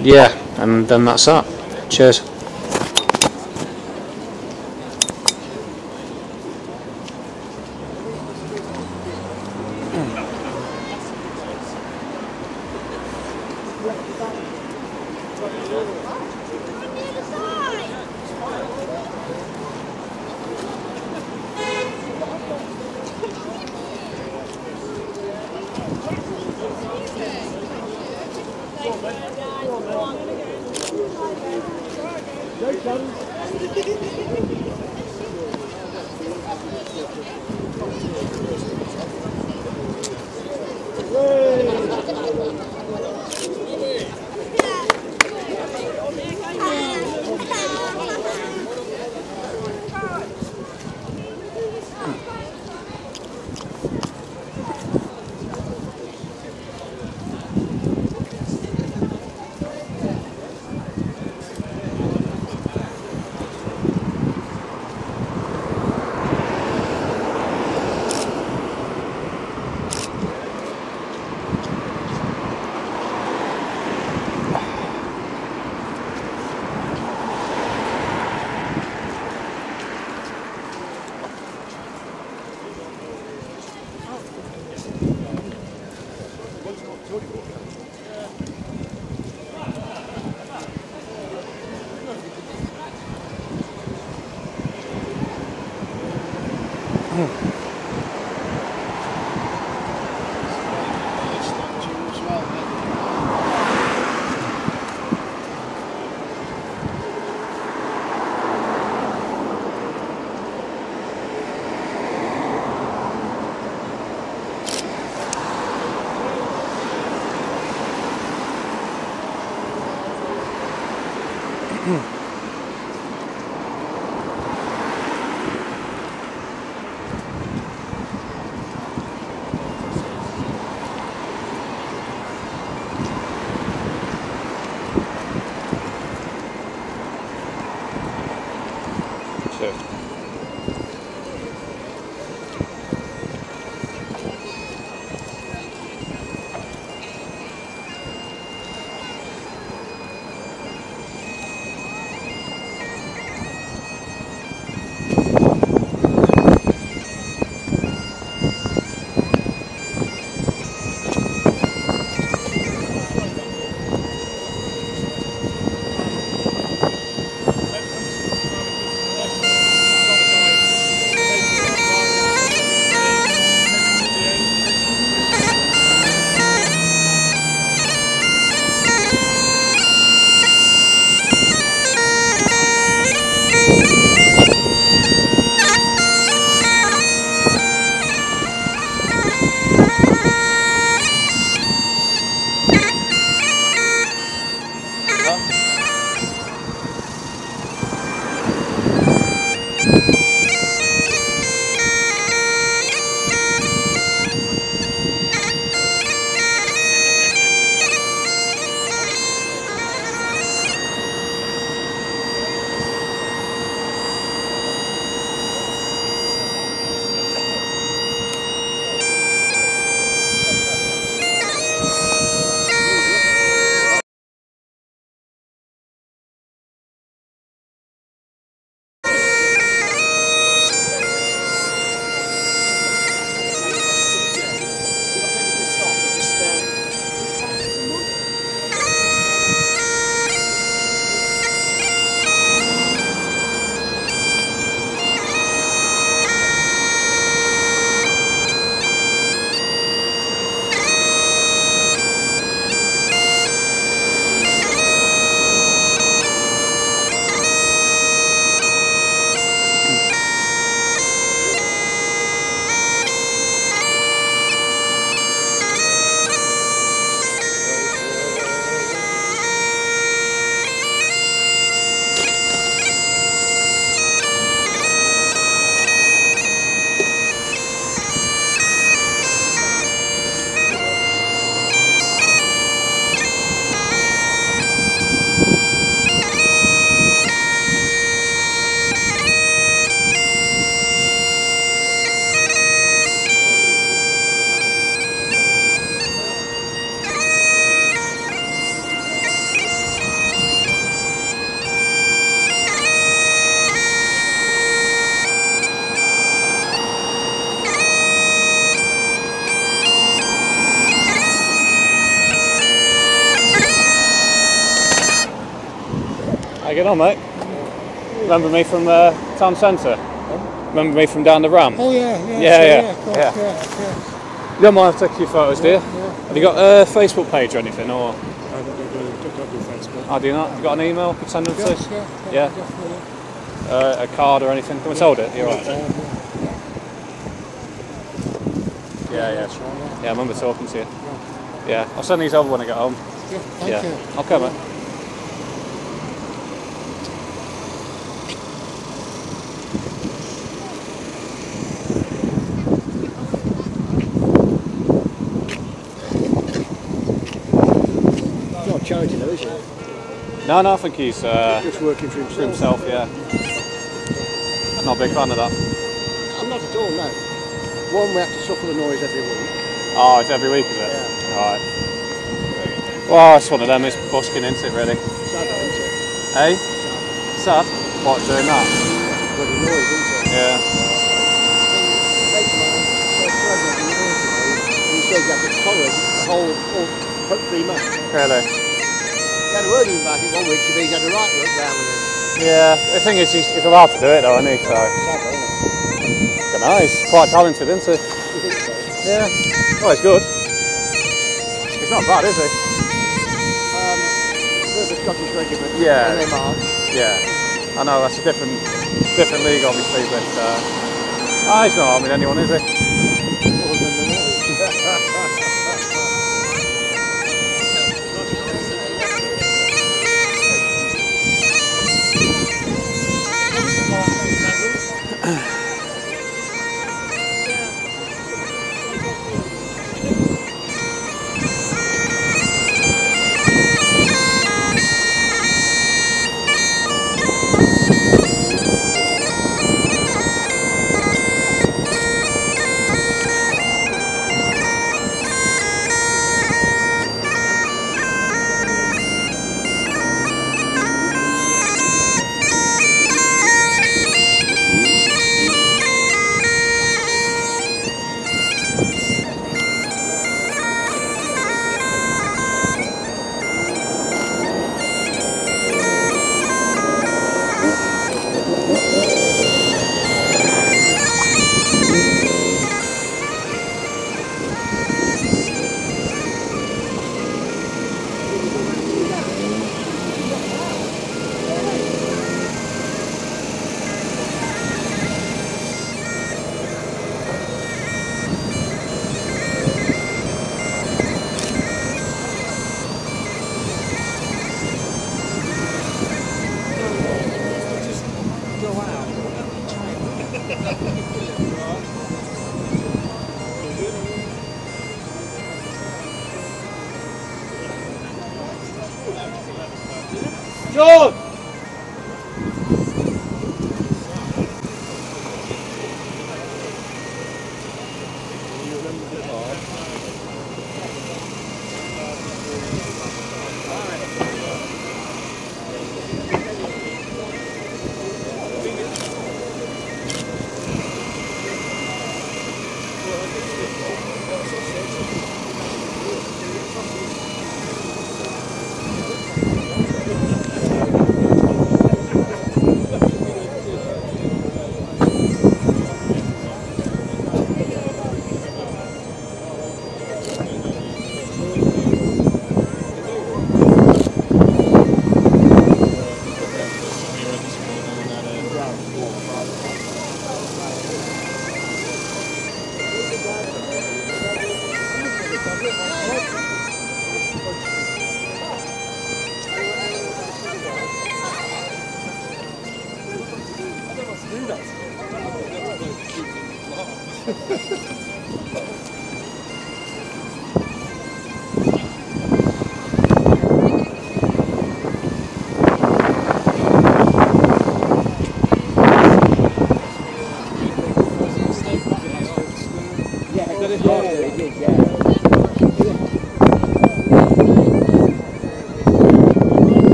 Yeah, and then that's that. Cheers. you get on, mate? Remember me from town centre? Remember me from down the ramp? Oh yeah. Yeah. You don't mind if I take a few photos, do you? Yeah. Have you got a Facebook page or anything, or? I don't do Facebook. Oh, do you not? Have you got an email? Could send them to us? Yeah. A card or anything? Can we hold it? You're right. Yeah. Yeah, I remember talking to you. Yeah, I'll send these over when I get home. Thank you. Okay, mate. It's not a charity though, is it? No, I think he's Just working for himself. yeah. Not a big fan of that. I'm not at all, no. One, we have to suffer the noise every week. Oh, it's every week, is it? Yeah. Alright. Well, it's one of them, it's busking into it, really. Sad, isn't it? Hey? Sad? What, doing that? Bloody noise, isn't it? Yeah. Mate of mine, pregnant in Barnsley, and he said you have to tolerate the whole 3 months. Really? He had a word with him about it 1 week to be, he had a right work down with him. Yeah, the thing is, he's allowed to do it though, isn't he? So, Sad, isn't it? don't know, he's quite talented, isn't he? You think so? Yeah. Well, he's good. He's not bad, is he? There's a Scottish regiment, Yeah. and they march. Yeah. I know, that's a different league, obviously, but he's not harming anyone, is he? Other than the noise. John!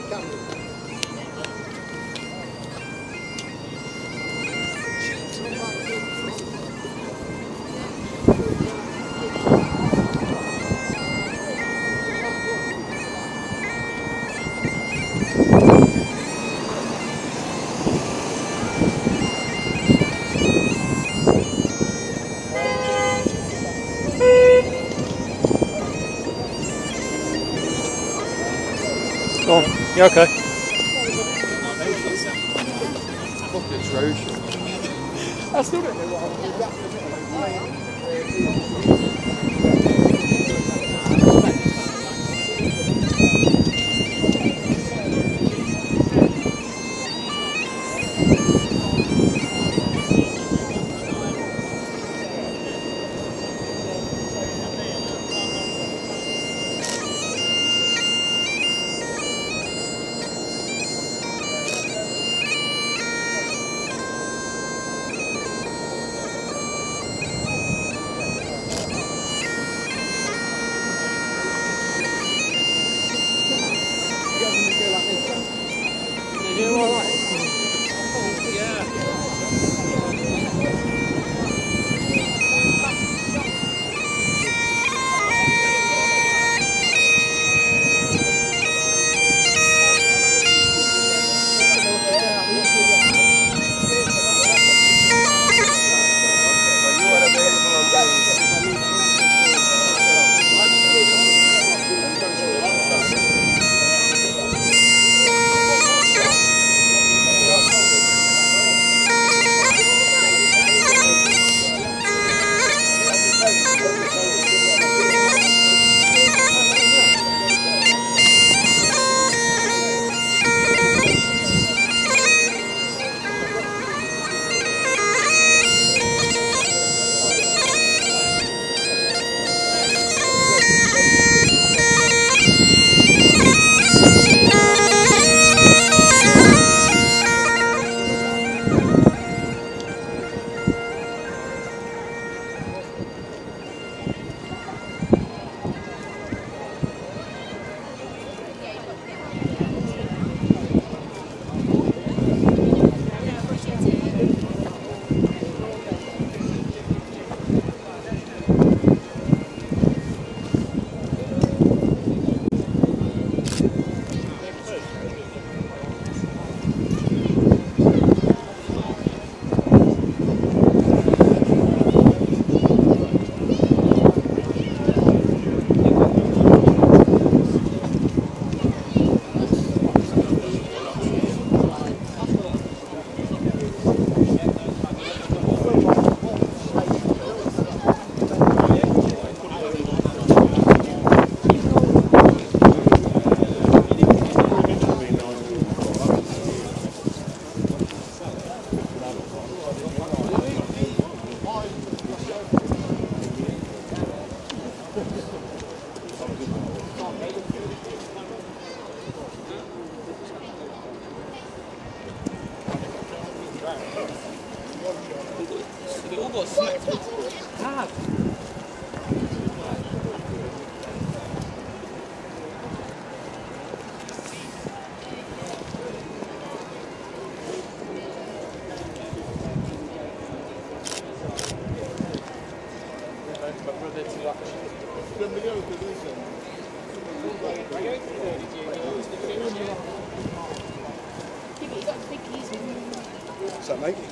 Go on. You okay? Fucking atrocious. I still don't know what I'm They all got smacked. What's that, mate?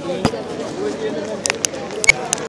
Yeah.